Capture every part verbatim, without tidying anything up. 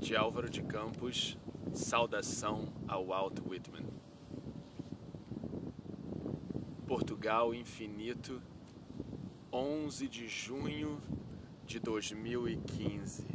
de Álvaro de Campos, saudação ao Walt Whitman. Portugal infinito, onze de junho de dois mil e quinze.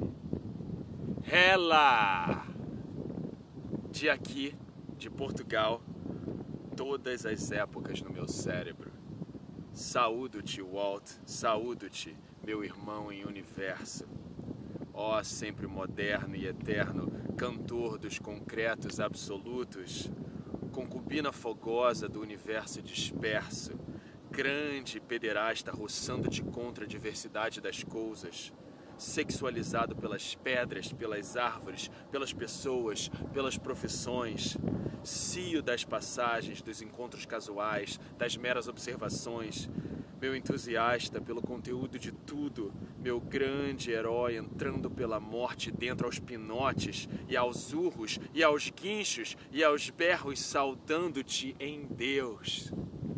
Rela! De aqui, de Portugal, todas as épocas no meu cérebro. Saúdo-te, Walt, saúdo-te, meu irmão em universo. Ó, sempre moderno e eterno, cantor dos concretos absolutos, concubina fogosa do universo disperso, grande pederasta roçando-te contra a diversidade das coisas, sexualizado pelas pedras, pelas árvores, pelas pessoas, pelas profissões, cio das passagens, dos encontros casuais, das meras observações, meu entusiasta pelo conteúdo de tudo, meu grande herói entrando pela morte dentro aos pinotes, e aos urros, e aos guinchos, e aos berros saudando-te em Deus.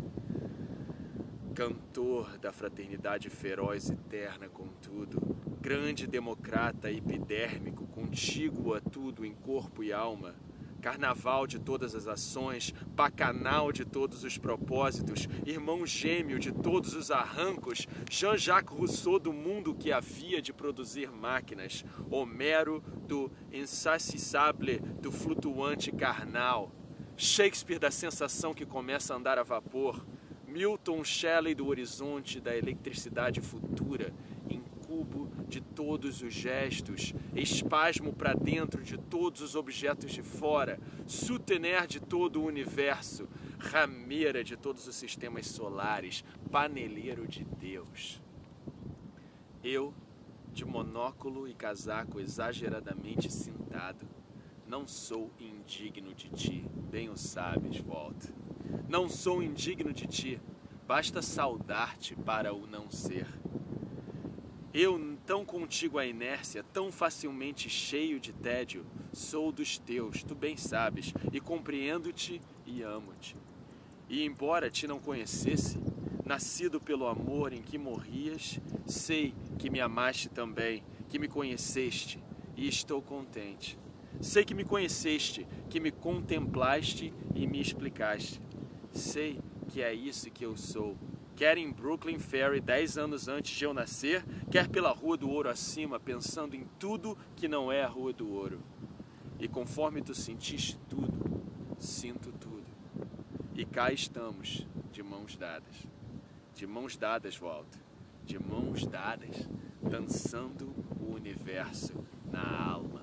Cantor da fraternidade feroz e terna contudo, grande democrata epidérmico, contíguo a tudo em corpo e alma, carnaval de todas as ações, bacanal de todos os propósitos, irmão gêmeo de todos os arrancos, Jean-Jacques Rousseau do mundo que havia de produzir máquinas, Homero do insaciável, do flutuante carnal, Shakespeare da sensação que começa a andar a vapor, Milton Shelley do horizonte da eletricidade futura, incubo de todos os gestos, espasmo para dentro de todos os objetos de fora, soutenir de todo o universo, rameira de todos os sistemas solares, paneleiro de Deus. Eu, de monóculo e casaco exageradamente cintado, não sou indigno de ti, bem o sabes, Walt. Não sou indigno de ti, basta saudar-te para o não ser. Eu, tão contigo a inércia, tão facilmente cheio de tédio, sou dos teus, tu bem sabes, e compreendo-te e amo-te. E embora te não conhecesse, nascido pelo amor em que morrias, sei que me amaste também, que me conheceste, e estou contente. Sei que me conheceste, que me contemplaste e me explicaste. Sei que é isso que eu sou, quer em Brooklyn Ferry dez anos antes de eu nascer, quer pela Rua do Ouro acima, pensando em tudo que não é a Rua do Ouro. E conforme tu sentiste tudo, sinto tudo. E cá estamos, de mãos dadas. De mãos dadas, Walt. De mãos dadas, dançando o universo na alma.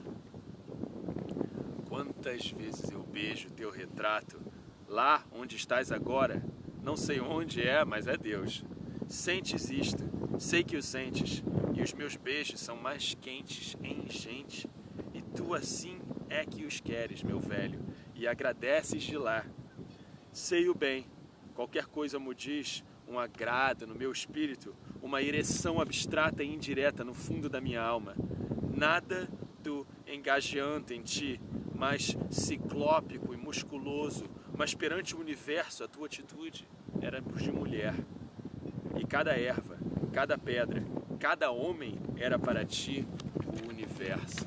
Quantas vezes eu beijo teu retrato, lá onde estás agora, não sei onde é, mas é Deus. Sentes isto, sei que o sentes, e os meus beijos são mais quentes em enchente, e tu assim é que os queres, meu velho, e agradeces de lá. Sei o bem, qualquer coisa me diz um agrado no meu espírito, uma ereção abstrata e indireta no fundo da minha alma. Nada do engageante em ti, mas ciclópico e musculoso, mas perante o universo a tua atitude era de mulher. E cada erva, cada pedra, cada homem era para ti o universo.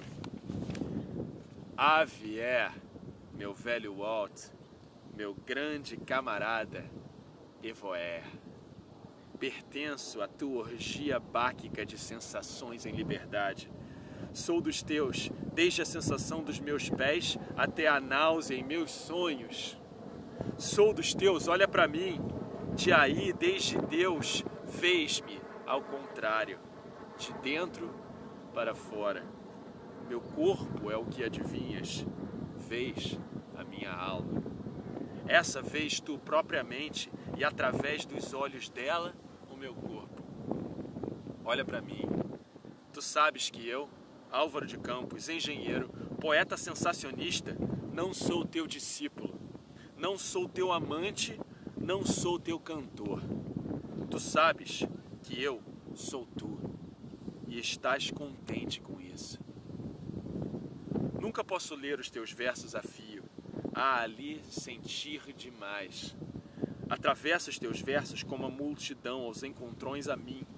Ave é, meu velho Walt, meu grande camarada Evoer. Pertenço à tua orgia báquica de sensações em liberdade. Sou dos teus, desde a sensação dos meus pés até a náusea em meus sonhos. Sou dos teus, olha para mim, de aí, desde Deus, fez-me ao contrário, de dentro para fora. Meu corpo é o que adivinhas, vês a minha alma. Essa vês tu propriamente e através dos olhos dela o meu corpo. Olha para mim, tu sabes que eu, Álvaro de Campos, engenheiro, poeta sensacionista, não sou teu discípulo, não sou teu amante, não sou teu cantor. Tu sabes que eu sou tu e estás contente com isso. Nunca posso ler os teus versos a fio, há ali sentir demais. Atravesso os teus versos como a multidão aos encontrões a mim,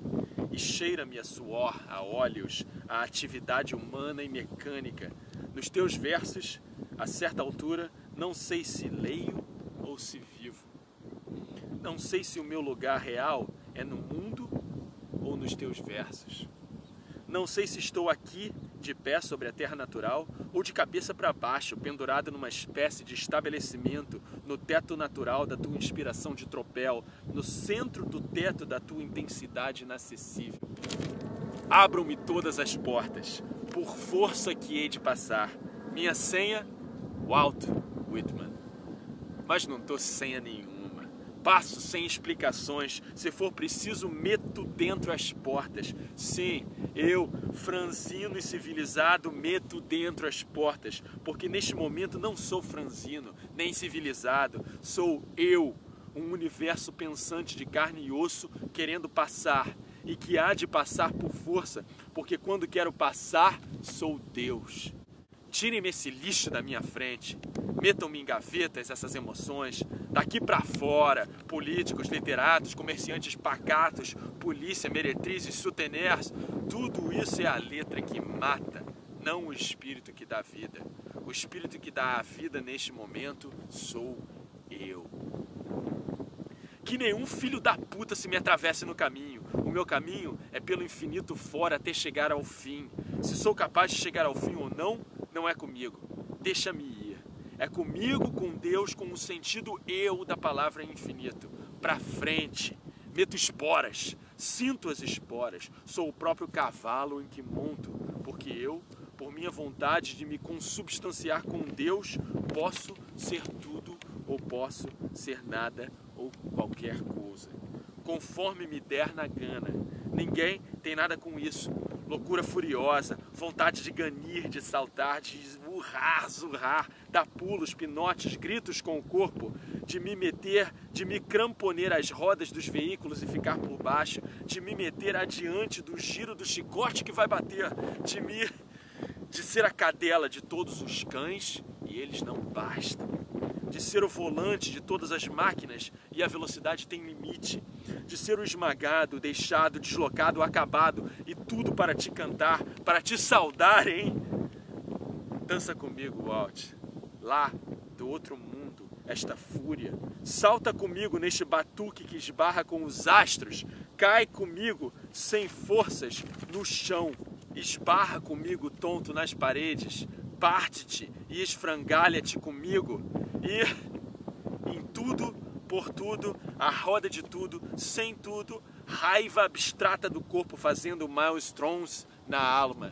e cheira-me a suor, a óleos, a atividade humana e mecânica. Nos teus versos, a certa altura, não sei se leio ou se vivo. Não sei se o meu lugar real é no mundo ou nos teus versos. Não sei se estou aqui, de pé sobre a terra natural, ou de cabeça para baixo, pendurado numa espécie de estabelecimento, no teto natural da tua inspiração de tropel, no centro do teto da tua intensidade inacessível. Abram-me todas as portas, por força que hei de passar. Minha senha, Walt Whitman. Mas não tô senha nenhuma. Passo sem explicações, se for preciso meto dentro as portas. Sim, eu, franzino e civilizado, meto dentro as portas, porque neste momento não sou franzino, nem civilizado, sou eu, um universo pensante de carne e osso querendo passar, e que há de passar por força, porque quando quero passar, sou Deus. Tirem-me esse lixo da minha frente, metam-me em gavetas essas emoções, daqui para fora, políticos, literatos, comerciantes pacatos, polícia, meretrizes, souteners, tudo isso é a letra que mata, não o espírito que dá vida. O espírito que dá a vida neste momento sou eu. Que nenhum filho da puta se me atravesse no caminho. O meu caminho é pelo infinito fora até chegar ao fim. Se sou capaz de chegar ao fim ou não, não é comigo. Deixa-me ir. É comigo, com Deus, com o sentido eu da palavra infinito. Pra frente. Meto esporas. Sinto as esporas. Sou o próprio cavalo em que monto. Porque eu, por minha vontade de me consubstanciar com Deus, posso ser tudo ou posso ser nada ou qualquer coisa, conforme me der na gana. Ninguém tem nada com isso. Loucura furiosa, vontade de ganir, de saltar, de urrar, zurrar, dar pulos, pinotes, gritos com o corpo, de me meter, de me cramponer às rodas dos veículos e ficar por baixo, de me meter adiante do giro do chicote que vai bater, de me, de ser a cadela de todos os cães e eles não bastam. De ser o volante de todas as máquinas e a velocidade tem limite, de ser o esmagado, deixado, deslocado, acabado e tudo para te cantar, para te saudar, hein? Dança comigo, Walt, lá do outro mundo, esta fúria, salta comigo neste batuque que esbarra com os astros, cai comigo sem forças no chão, esbarra comigo tonto nas paredes, parte-te e esfrangalha-te comigo. E em tudo, por tudo, a roda de tudo, sem tudo, raiva abstrata do corpo fazendo milestones na alma.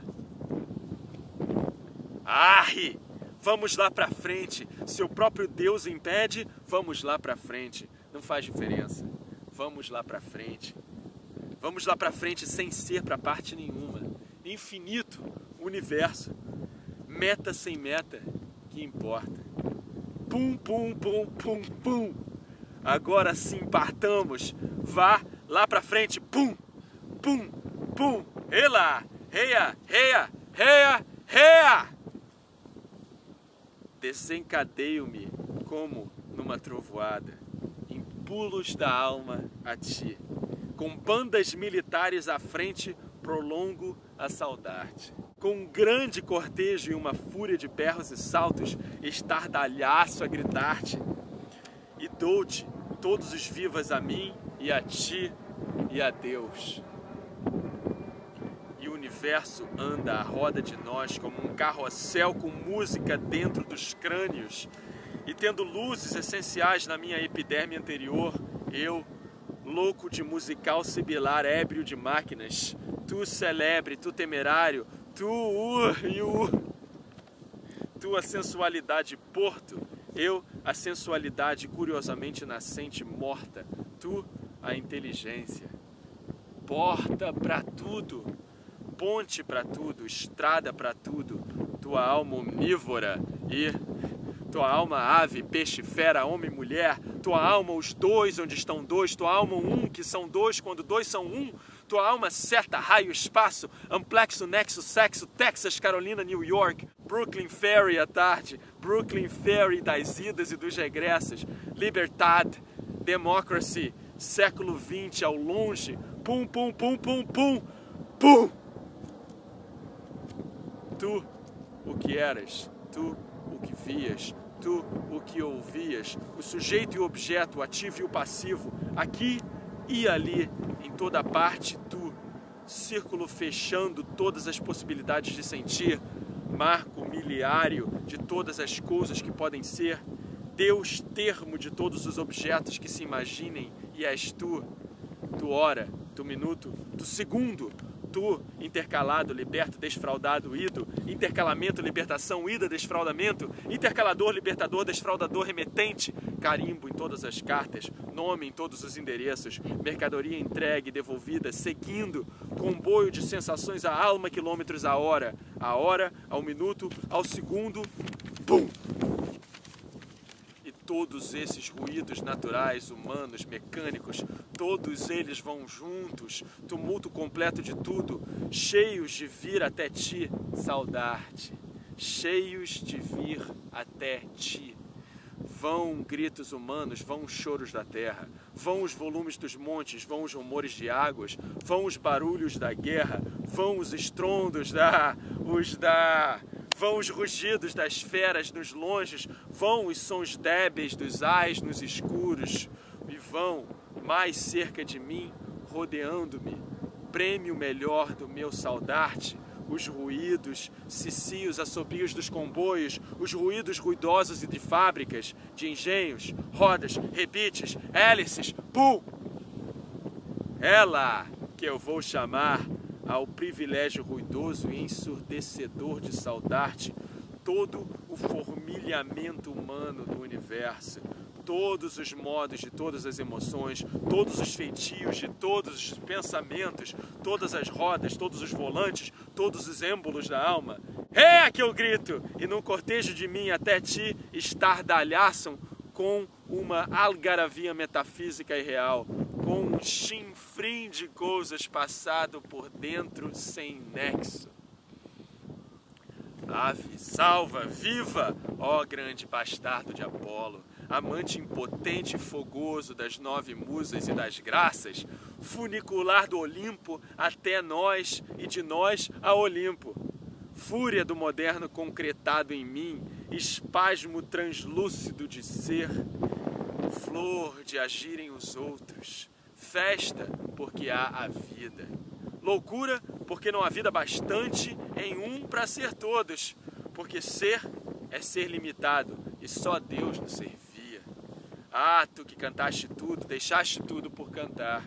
Arre! Vamos lá pra frente. Se o próprio Deus impede, vamos lá pra frente. Não faz diferença. Vamos lá pra frente. Vamos lá pra frente sem ser pra parte nenhuma. Infinito, universo. Meta sem meta, que importa. Pum, pum, pum, pum, pum. Agora sim, partamos. Vá lá pra frente. Pum, pum, pum. Ela, reia, reia, reia, reia. Desencadeio-me como numa trovoada, em pulos da alma a ti. Com bandas militares à frente, prolongo a saudade. Com um grande cortejo e uma fúria de berros e saltos, estardalhaço a gritar-te. E dou-te todos os vivas a mim e a ti e a Deus. E o universo anda à roda de nós como um carrossel com música dentro dos crânios. E tendo luzes essenciais na minha epiderme anterior, eu, louco de musical sibilar, ébrio de máquinas, tu celebre, tu temerário, tu, uh, e o, tu a sensualidade porto, eu a sensualidade curiosamente nascente morta, tu a inteligência. Porta para tudo, ponte para tudo, estrada para tudo, tua alma omnívora e tua alma ave, peixe, fera, homem, mulher, tua alma os dois onde estão dois, tua alma um que são dois quando dois são um, tua alma seta, raio, espaço, amplexo, nexo, sexo, Texas, Carolina, New York, Brooklyn Ferry à tarde, Brooklyn Ferry das idas e dos regressos, Libertad, Democracy, século vinte ao longe, pum, pum, pum, pum, pum, pum. Tu, o que eras, tu, o que vias, tu, o que ouvias, o sujeito e o objeto, o ativo e o passivo, aqui e ali, em toda parte, tu, círculo fechando todas as possibilidades de sentir, marco miliário de todas as coisas que podem ser, Deus termo de todos os objetos que se imaginem, e és tu, tu hora, tu minuto, tu segundo, tu, intercalado, liberto, desfraudado, ido, intercalamento, libertação, ida, desfraudamento, intercalador, libertador, desfraudador, remetente, carimbo em todas as cartas, nome em todos os endereços, mercadoria entregue, devolvida, seguindo, comboio de sensações a alma, quilômetros a hora, a hora, ao minuto, ao segundo, pum! Todos esses ruídos naturais, humanos, mecânicos, todos eles vão juntos, tumulto completo de tudo, cheios de vir até ti saudar-te, cheios de vir até ti. Vão gritos humanos, vão os choros da terra, vão os volumes dos montes, vão os rumores de águas, vão os barulhos da guerra, vão os estrondos da... os da... Vão os rugidos das feras nos longes, vão os sons débeis dos ais nos escuros, e vão mais cerca de mim, rodeando-me, prêmio melhor do meu saudar-te, os ruídos, cicios, assobios dos comboios, os ruídos ruidosos e de fábricas, de engenhos, rodas, rebites, hélices, pum! Ela que eu vou chamar ao privilégio ruidoso e ensurdecedor de saudar-te, todo o formilhamento humano do universo, todos os modos de todas as emoções, todos os feitios de todos os pensamentos, todas as rodas, todos os volantes, todos os êmbolos da alma. É que eu grito, e num cortejo de mim até ti estardalhaçam com uma algaravia metafísica e real, com um chinfrim de coisas passado por dentro sem nexo. Ave, salva, viva, ó grande bastardo de Apolo, amante impotente e fogoso das nove musas e das graças, funicular do Olimpo até nós e de nós a Olimpo. Fúria do moderno concretado em mim, espasmo translúcido de ser, flor de agirem os outros, festa porque há a vida, loucura porque não há vida bastante em um para ser todos, porque ser é ser limitado e só Deus nos servia. Ah, tu que cantaste tudo, deixaste tudo por cantar.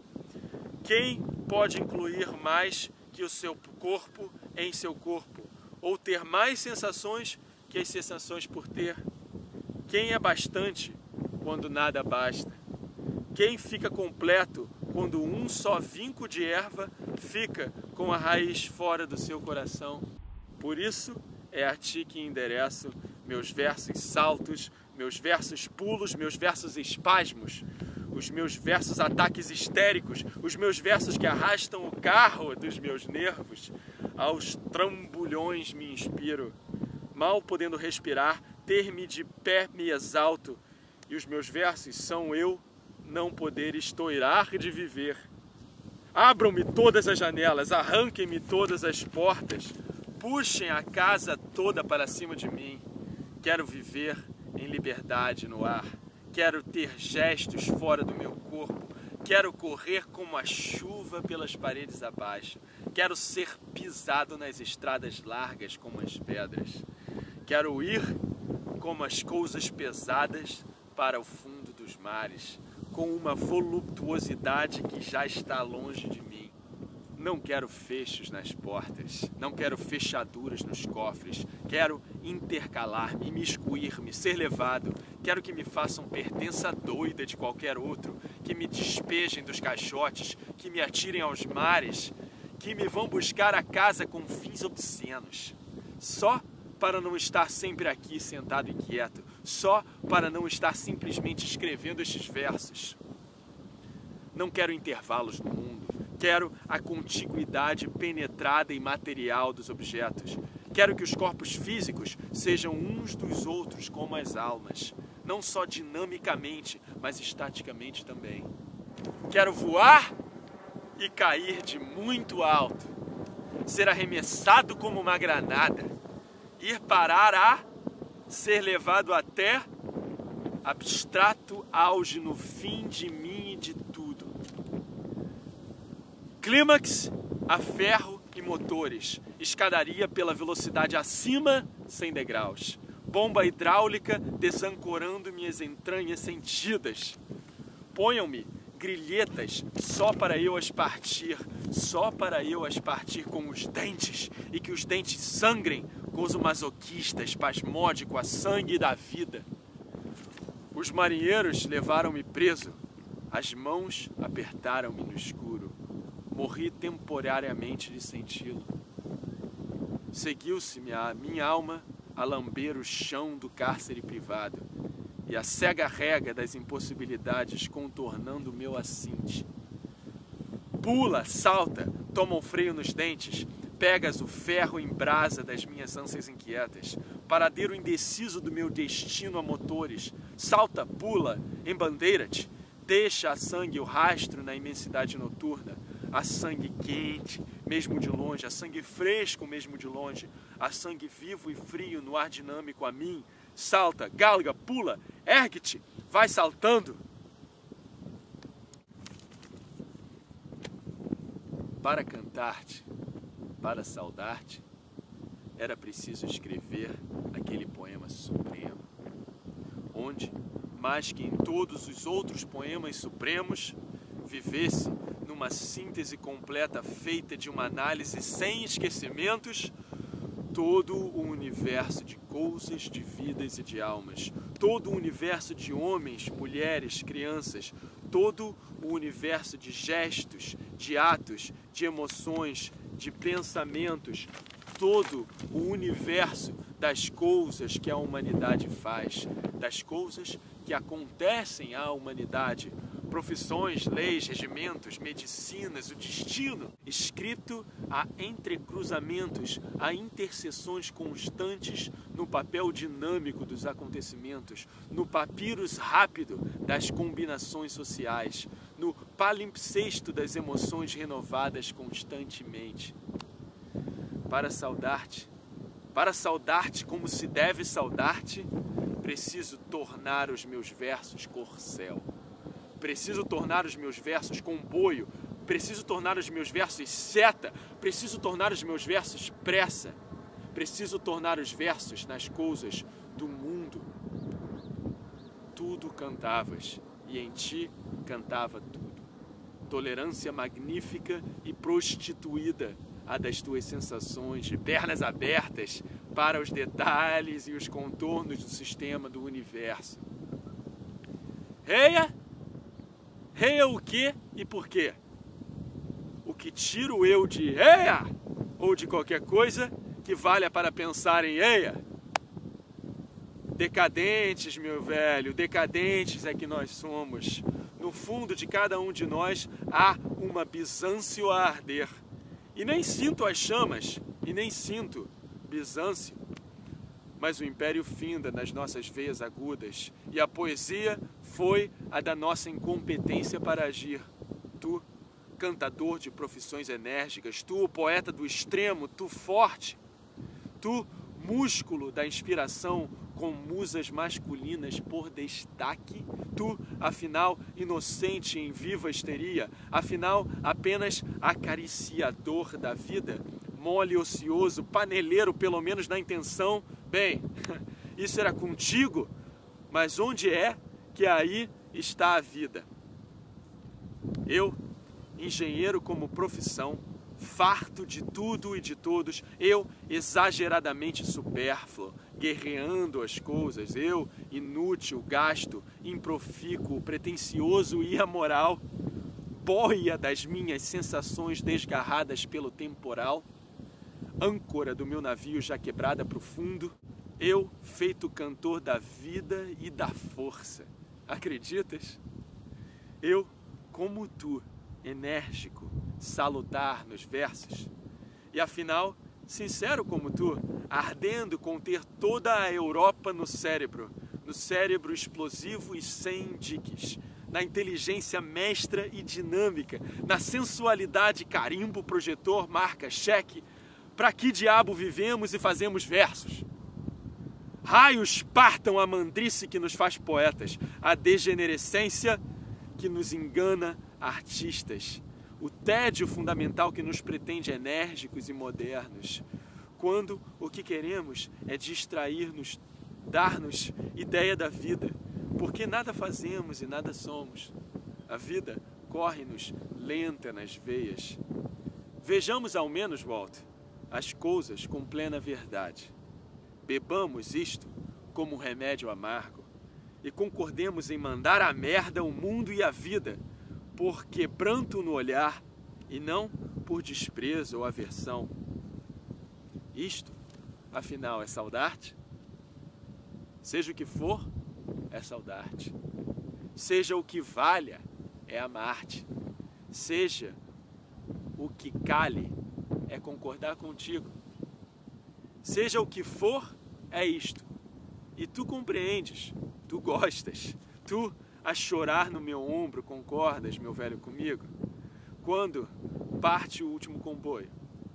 Quem pode incluir mais que o seu corpo em seu corpo, ou ter mais sensações que as sensações por ter? Quem é bastante quando nada basta? Quem fica completo quando um só vinco de erva fica com a raiz fora do seu coração? Por isso é a ti que endereço meus versos saltos, meus versos pulos, meus versos espasmos, os meus versos ataques histéricos, os meus versos que arrastam o carro dos meus nervos. Aos trambolhões me inspiro, mal podendo respirar, ter-me de pé me exalto, e os meus versos são eu não poder estoirar de viver. Abram-me todas as janelas, arranquem-me todas as portas, puxem a casa toda para cima de mim. Quero viver em liberdade no ar, quero ter gestos fora do meu corpo, quero correr como a chuva pelas paredes abaixo, quero ser pisado nas estradas largas como as pedras, quero ir como as coisas pesadas para o fundo dos mares, com uma voluptuosidade que já está longe de mim. Não quero fechos nas portas, não quero fechaduras nos cofres, quero intercalar-me, imiscuir-me, ser levado, quero que me façam pertença doida de qualquer outro, que me despejem dos caixotes, que me atirem aos mares, que me vão buscar a casa com fins obscenos, só para não estar sempre aqui sentado e quieto, só para não estar simplesmente escrevendo estes versos. Não quero intervalos no mundo, quero a contiguidade penetrada e material dos objetos. Quero que os corpos físicos sejam uns dos outros como as almas, não só dinamicamente, mas estaticamente também. Quero voar e cair de muito alto, ser arremessado como uma granada, ir parar a ser levado até abstrato auge no fim de mim e de tudo. Clímax a ferro e motores, escadaria pela velocidade acima sem degraus, bomba hidráulica desancorando minhas entranhas sentidas. Ponham-me grilhetas só para eu as partir, só para eu as partir com os dentes, e que os dentes sangrem, gozo masoquista, espasmódico, a sangue da vida. Os marinheiros levaram-me preso, as mãos apertaram-me no escuro, morri temporariamente de senti-lo. Seguiu-se-me a minha alma a lamber o chão do cárcere privado, e a cega rega das impossibilidades contornando o meu assinte. Pula, salta, toma o freio nos dentes, pegas o ferro em brasa das minhas ânsias inquietas, paradeiro indeciso do meu destino a motores, salta, pula, embandeira-te, deixa a sangue o rastro na imensidade noturna, a sangue quente, mesmo de longe, a sangue fresco, mesmo de longe, a sangue vivo e frio no ar dinâmico a mim. Salta, galga, pula, ergue-te, vai saltando. Para cantar-te, para saudar-te, era preciso escrever aquele poema supremo, onde, mais que em todos os outros poemas supremos, vivesse numa síntese completa feita de uma análise sem esquecimentos, todo o universo de coisas, de vidas e de almas, todo o universo de homens, mulheres, crianças, todo o universo de gestos, de atos, de emoções, de pensamentos, todo o universo das coisas que a humanidade faz, das coisas que acontecem à humanidade, profissões, leis, regimentos, medicinas, o destino, escrito a entrecruzamentos, a interseções constantes no papel dinâmico dos acontecimentos, no papirus rápido das combinações sociais, no palimpsesto das emoções renovadas constantemente. Para saudar-te, para saudar-te como se deve saudar-te, preciso tornar os meus versos corcel. Preciso tornar os meus versos comboio, preciso tornar os meus versos seta, preciso tornar os meus versos pressa, preciso tornar os versos nas coisas do mundo. Tudo cantavas, e em ti cantava tudo. Tolerância magnífica e prostituída, a das tuas sensações, de pernas abertas para os detalhes e os contornos do sistema do universo. Reia! Reia o que e por quê? O que tiro eu de eia ou de qualquer coisa que valha para pensar em eia? Decadentes, meu velho, decadentes é que nós somos. No fundo de cada um de nós há uma Bizâncio a arder. E nem sinto as chamas, e nem sinto Bizâncio. Mas o império finda nas nossas veias agudas, e a poesia foi a da nossa incompetência para agir. Tu, cantador de profissões enérgicas, tu, poeta do extremo, tu, forte, tu, músculo da inspiração com musas masculinas por destaque, tu, afinal, inocente em viva histeria, afinal, apenas acariciador da vida, mole ocioso, paneleiro, pelo menos na intenção. Bem, isso era contigo, mas onde é que aí está a vida? Eu, engenheiro como profissão, farto de tudo e de todos, eu, exageradamente supérfluo, guerreando as coisas, eu, inútil, gasto, improfícuo, pretensioso e amoral, boia das minhas sensações desgarradas pelo temporal, âncora do meu navio já quebrada para o fundo, eu, feito cantor da vida e da força. Acreditas? Eu, como tu, enérgico, salutar nos versos. E afinal, sincero como tu, ardendo com ter toda a Europa no cérebro, no cérebro explosivo e sem diques, na inteligência mestra e dinâmica, na sensualidade carimbo, projetor, marca, cheque. Para que diabo vivemos e fazemos versos? Raios partam a mandrice que nos faz poetas, a degenerescência que nos engana artistas, o tédio fundamental que nos pretende enérgicos e modernos, quando o que queremos é distrair-nos, dar-nos ideia da vida, porque nada fazemos e nada somos. A vida corre-nos lenta nas veias. Vejamos ao menos, Walt, as coisas com plena verdade. Bebamos isto como um remédio amargo e concordemos em mandar à merda o mundo e a vida por quebranto no olhar e não por desprezo ou aversão. Isto, afinal, é saudade? Seja o que for, é saudade. Seja o que valha, é amar-te. Seja o que cale, é concordar contigo. Seja o que for, é isto. E tu compreendes, tu gostas, tu a chorar no meu ombro concordas, meu velho, comigo? Quando parte o último comboio,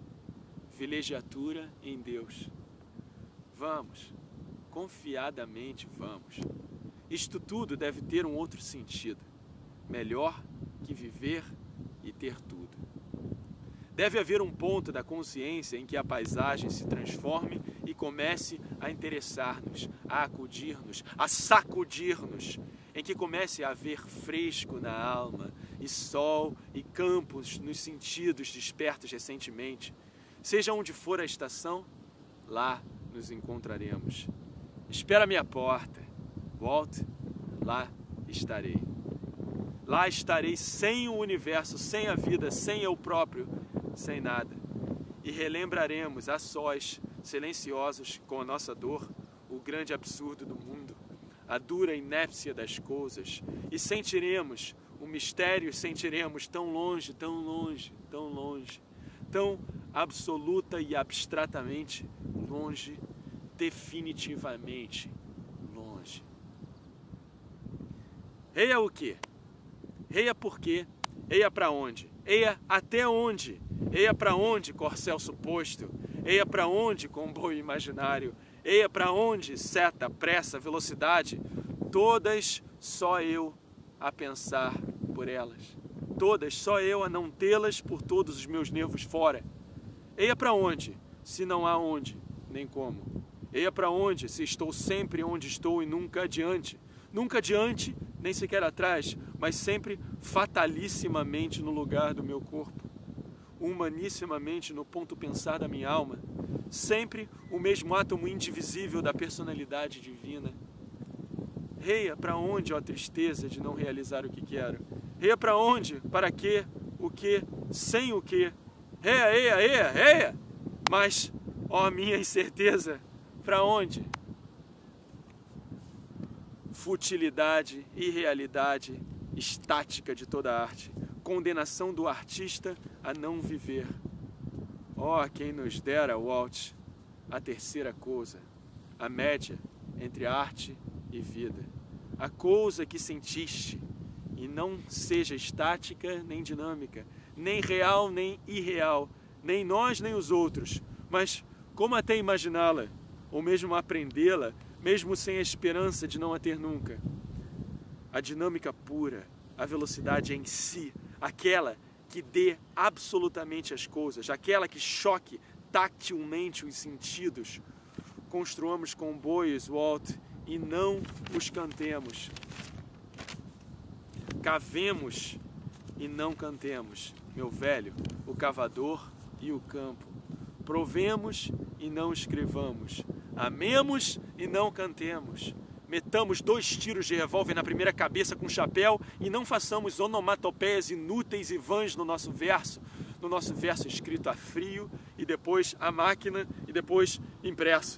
vilegiatura em Deus. Vamos, confiadamente vamos. Isto tudo deve ter um outro sentido, melhor que viver e ter tudo. Deve haver um ponto da consciência em que a paisagem se transforme e comece a interessar-nos, a acudir-nos, a sacudir-nos, em que comece a haver fresco na alma, e sol e campos nos sentidos despertos recentemente. Seja onde for a estação, lá nos encontraremos. Espera a minha porta, Walt, lá estarei. Lá estarei sem o universo, sem a vida, sem eu próprio, sem nada. E relembraremos a sós, silenciosos com a nossa dor, o grande absurdo do mundo, a dura inépcia das coisas, e sentiremos o mistério, sentiremos tão longe, tão longe, tão longe, tão absoluta e abstratamente longe, definitivamente longe. Eia o quê? Eia por quê? Eia para onde? Eia até onde? Eia para onde, corcel suposto? Eia para onde, comboio imaginário? Eia para onde, seta, pressa, velocidade? Todas só eu a pensar por elas. Todas só eu a não tê-las por todos os meus nervos fora. Eia para onde, se não há onde, nem como? Eia para onde, se estou sempre onde estou e nunca adiante? Nunca adiante, nem sequer atrás, mas sempre fatalissimamente no lugar do meu corpo, humanissimamente no ponto pensar da minha alma, sempre o mesmo átomo indivisível da personalidade divina. Reia para onde, ó tristeza de não realizar o que quero? Reia para onde? Para quê? O quê? Sem o quê? Reia, reia, reia, reia! Mas, ó minha incerteza, para onde? Futilidade, irrealidade, estática de toda a arte, condenação do artista a não viver. Ó, quem nos dera, Walt, a terceira coisa, a média entre arte e vida, a coisa que sentiste, e não seja estática nem dinâmica, nem real nem irreal, nem nós nem os outros, mas como até imaginá-la, ou mesmo aprendê-la, mesmo sem a esperança de não a ter nunca. A dinâmica pura, a velocidade em si, aquela que dê absolutamente as coisas, aquela que choque tactilmente os sentidos. Construamos comboios, Walt, e não os cantemos. Cavemos e não cantemos, meu velho, o cavador e o campo. Provemos e não escrevamos. Amemos e não cantemos. Metamos dois tiros de revólver na primeira cabeça com chapéu e não façamos onomatopeias inúteis e vãs no nosso verso, no nosso verso escrito a frio e depois a máquina e depois impresso.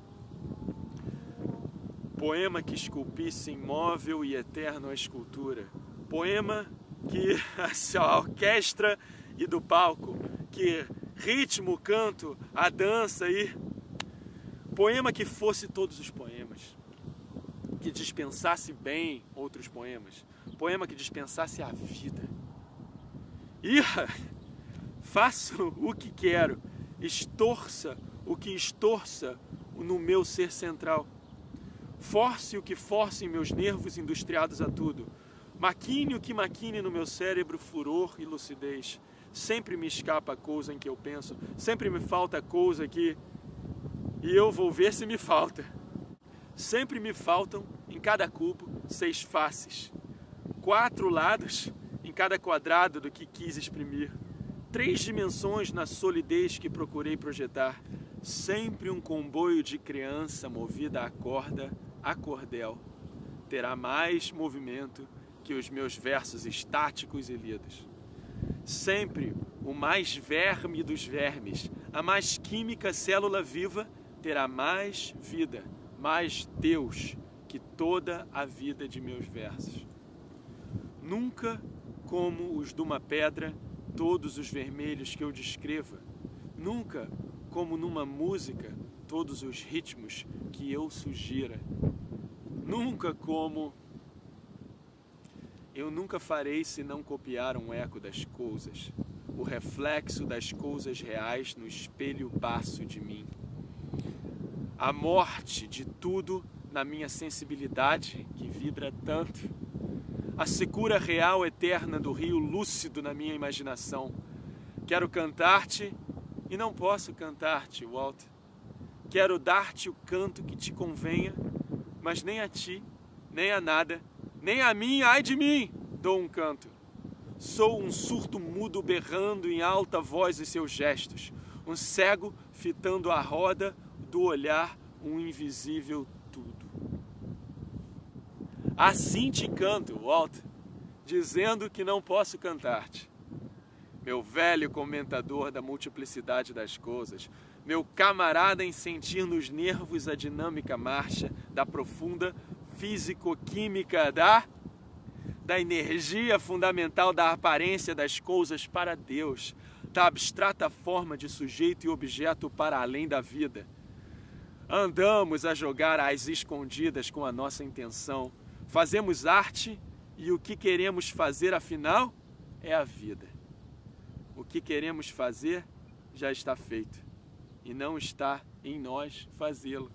Poema que esculpisse imóvel e eterno a escultura. Poema que a orquestra e do palco, que ritmo, canto, a dança e... Poema que fosse todos os poemas, que dispensasse bem outros poemas. poema que dispensasse a vida. Irra, faço o que quero, estorça o que estorça no meu ser central. Force o que force em meus nervos industriados a tudo. Maquine o que maquine no meu cérebro furor e lucidez. Sempre me escapa a coisa em que eu penso, sempre me falta a coisa que... E eu vou ver se me falta. Sempre me faltam, em cada cubo, seis faces. Quatro lados em cada quadrado do que quis exprimir. Três dimensões na solidez que procurei projetar. Sempre um comboio de criança movida a corda, a cordel. Terá mais movimento que os meus versos estáticos e lidos. Sempre o mais verme dos vermes, a mais química célula viva, terá mais vida, mais Deus que toda a vida de meus versos. Nunca como os de uma pedra, todos os vermelhos que eu descreva. Nunca como numa música, todos os ritmos que eu sugira. Nunca como... Eu nunca farei se não copiar um eco das coisas, o reflexo das coisas reais no espelho baço de mim. A morte de tudo na minha sensibilidade, que vibra tanto. A secura real eterna do rio lúcido na minha imaginação. Quero cantar-te e não posso cantar-te, Walt. Quero dar-te o canto que te convenha, mas nem a ti, nem a nada, nem a mim, ai de mim, dou um canto. Sou um surdo mudo berrando em alta voz os seus gestos, um cego fitando a roda do olhar, um invisível tudo. Assim te canto, Walt, dizendo que não posso cantar-te. Meu velho comentador da multiplicidade das coisas, meu camarada em sentir nos nervos a dinâmica marcha da profunda físico-química da, da energia fundamental da aparência das coisas para Deus, da abstrata forma de sujeito e objeto para além da vida. Andamos a jogar às escondidas com a nossa intenção, fazemos arte e o que queremos fazer afinal é a vida. O que queremos fazer já está feito e não está em nós fazê-lo.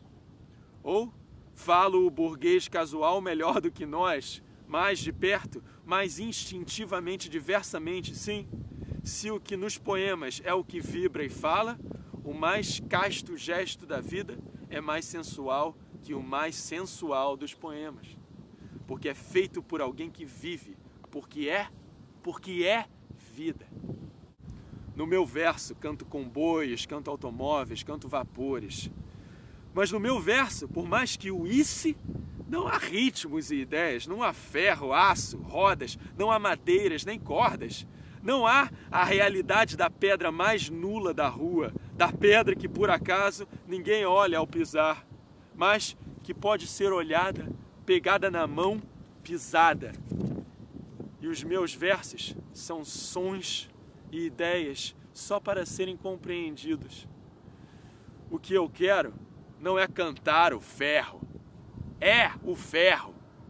Ou falo o burguês casual melhor do que nós, mais de perto, mais instintivamente, diversamente, sim. Se o que nos poemas é o que vibra e fala, o mais casto gesto da vida é mais sensual que o mais sensual dos poemas. Porque é feito por alguém que vive, porque é, porque é vida. No meu verso, canto comboios, canto automóveis, canto vapores. Mas no meu verso, por mais que o isse, não há ritmos e ideias, não há ferro, aço, rodas, não há madeiras nem cordas. Não há a realidade da pedra mais nula da rua, da pedra que por acaso ninguém olha ao pisar, mas que pode ser olhada, pegada na mão, pisada. E os meus versos são sons e ideias só para serem compreendidos. O que eu quero não é cantar o ferro, é o ferro.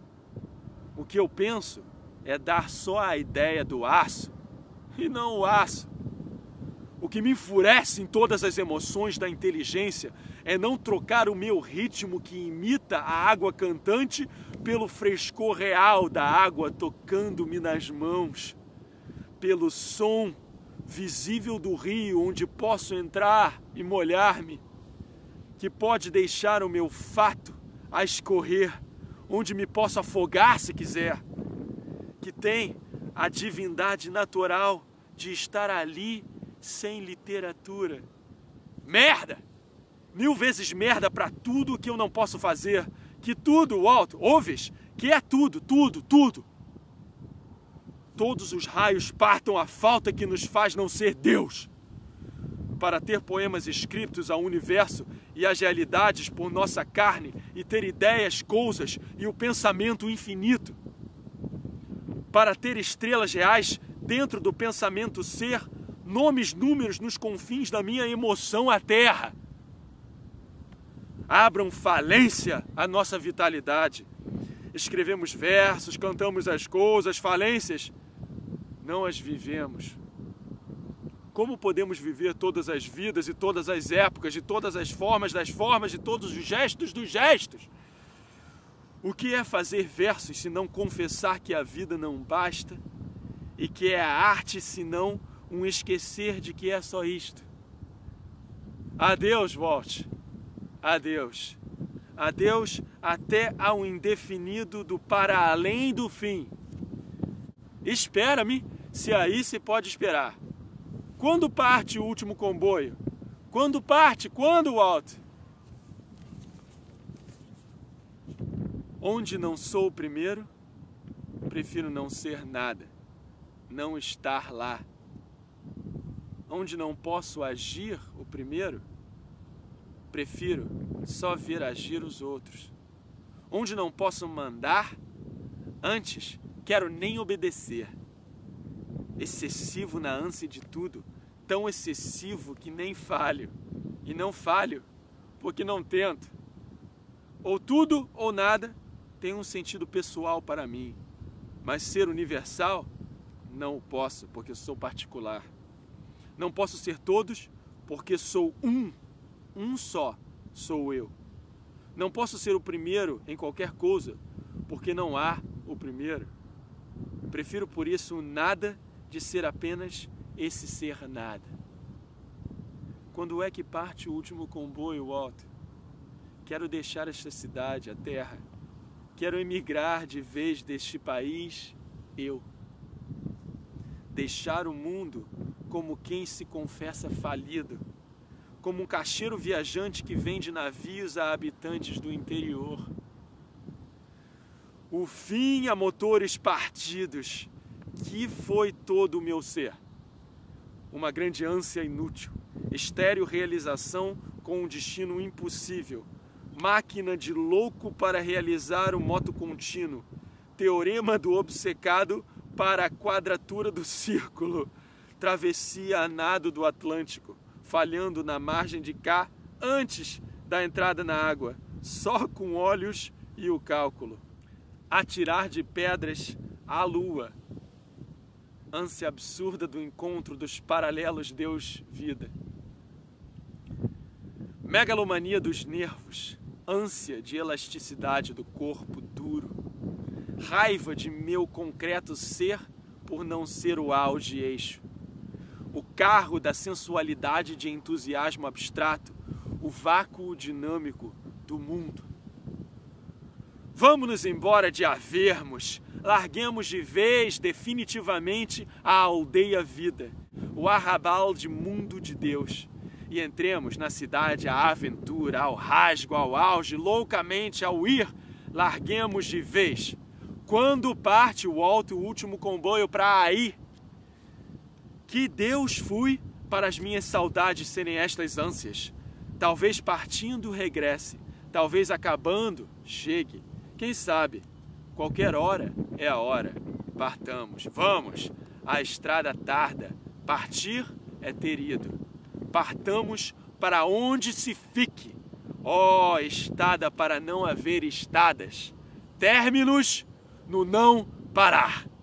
O que eu penso é dar só a ideia do aço e não o aço. O que me enfurece em todas as emoções da inteligência é não trocar o meu ritmo que imita a água cantante pelo frescor real da água tocando-me nas mãos, pelo som visível do rio onde posso entrar e molhar-me, que pode deixar o meu fato a escorrer, onde me posso afogar se quiser, que tem a divindade natural de estar ali sem literatura. Merda! Mil vezes merda para tudo que eu não posso fazer. Que tudo, Walt, ouves? Que é tudo, tudo, tudo. Todos os raios partam a falta que nos faz não ser Deus. Para ter poemas escritos ao universo e às realidades por nossa carne e ter ideias, coisas e o pensamento infinito. Para ter estrelas reais dentro do pensamento ser, nomes, números nos confins da minha emoção à terra. Abram falência à nossa vitalidade. escrevemos versos, cantamos as coisas, falências, não as vivemos. Como podemos viver todas as vidas e todas as épocas, de todas as formas das formas, de todos os gestos dos gestos? O que é fazer versos se não confessar que a vida não basta e que é a arte senão um esquecer de que é só isto? Adeus, Walt. Adeus. Adeus até ao indefinido do para além do fim. Espera-me, se aí se pode esperar. Quando parte o último comboio? Quando parte? Quando, Walt? Onde não sou o primeiro, prefiro não ser nada, não estar lá. Onde não posso agir o primeiro, prefiro só ver agir os outros. Onde não posso mandar, antes quero nem obedecer. Excessivo na ânsia de tudo, tão excessivo que nem falho. E não falho porque não tento. Ou tudo ou nada tem um sentido pessoal para mim, mas ser universal não o posso porque sou particular. Não posso ser todos porque sou um, um só sou eu. Não posso ser o primeiro em qualquer coisa porque não há o primeiro. Prefiro por isso o nada de ser apenas esse ser nada. Quando é que parte o último comboio, Walt? Quero deixar esta cidade, a terra. Quero emigrar de vez deste país, eu. Deixar o mundo como quem se confessa falido, como um caixeiro viajante que vende navios a habitantes do interior. O fim a motores partidos, que foi todo o meu ser. Uma grande ânsia inútil, estéril realização com um destino impossível, máquina de louco para realizar o moto contínuo, teorema do obcecado para a quadratura do círculo, travessia a nado do Atlântico, falhando na margem de cá antes da entrada na água, só com olhos e o cálculo. Atirar de pedras à lua, ânsia absurda do encontro dos paralelos Deus-vida. Megalomania dos nervos, ânsia de elasticidade do corpo duro, raiva de meu concreto ser por não ser o auge eixo, o carro da sensualidade de entusiasmo abstrato, o vácuo dinâmico do mundo. Vamos-nos embora de havermos, larguemos de vez definitivamente a aldeia vida, o arrabal de mundo de Deus, e entremos na cidade à aventura, ao rasgo, ao auge, loucamente ao ir, larguemos de vez. Quando parte o alto último comboio para aí? Que Deus fui para as minhas saudades serem estas ânsias. Talvez partindo regresse, talvez acabando chegue. Quem sabe, qualquer hora é a hora. Partamos, vamos, a estrada tarda, partir é ter ido. Partamos para onde se fique. Ó, estada para não haver estadas. Términos no não parar.